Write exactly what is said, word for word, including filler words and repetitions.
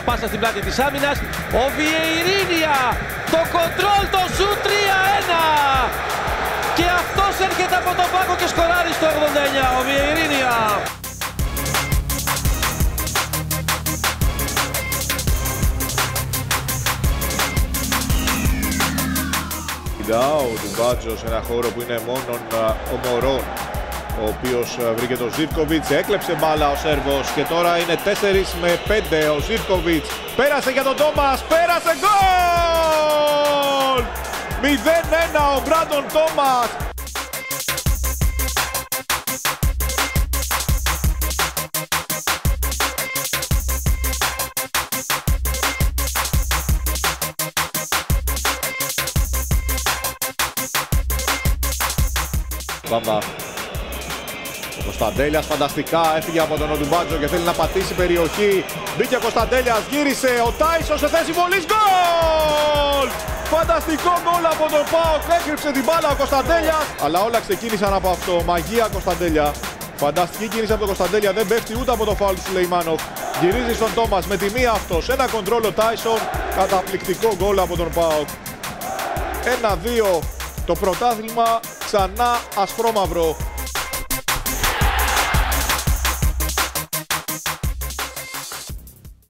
πάσα στην πλάτη της άμυνας. Ο Βιεϊρίνια, το κοντρόλ, το σουτ τρία ένα. Και αυτός έρχεται από τον πάγκο και σκοράρει στο ογδόντα εννιά, ο Βιεϊρίνια. Ο Ντουμπάτζο σε ένα χώρο που είναι μόνον ο Μωρόν, ο οποίος βρήκε τον Ζίβκοβιτς, έκλεψε μπάλα ο Σέρβος και τώρα είναι τέσσερα με πέντε. Ο Ζίβκοβιτς πέρασε για τον Τόμας, πέρασε, γκολ! μηδέν ένα ο Μπράντον Τόμας. Βαμβά. Ο Κωνσταντέλιας φανταστικά έφυγε από τον Οντουμπάτζο και θέλει να πατήσει περιοχή. Μπήκε ο Κωνσταντέλιας, γύρισε ο Τάισον σε θέση βολής, γκολ! Φανταστικό γκολ από τον ΠΑΟΚ, έκρυψε την μπάλα ο Κωνσταντέλιας. Αλλά όλα ξεκίνησαν από αυτό, μαγεία Κωνσταντέλια. Φανταστική κίνηση από τον Κωνσταντέλια, δεν πέφτει ούτε από το φάουλ του Σουλεϊμάνοφ. Γυρίζει στον Τόμας με τη μία αυτός, ένα κοντρόλ ο Τάισον, καταπληκτικό γκολ από τον ΠΑΟΚ. ένα δύο, το πρωτάθλημα ξανά ασπρόμαυρο.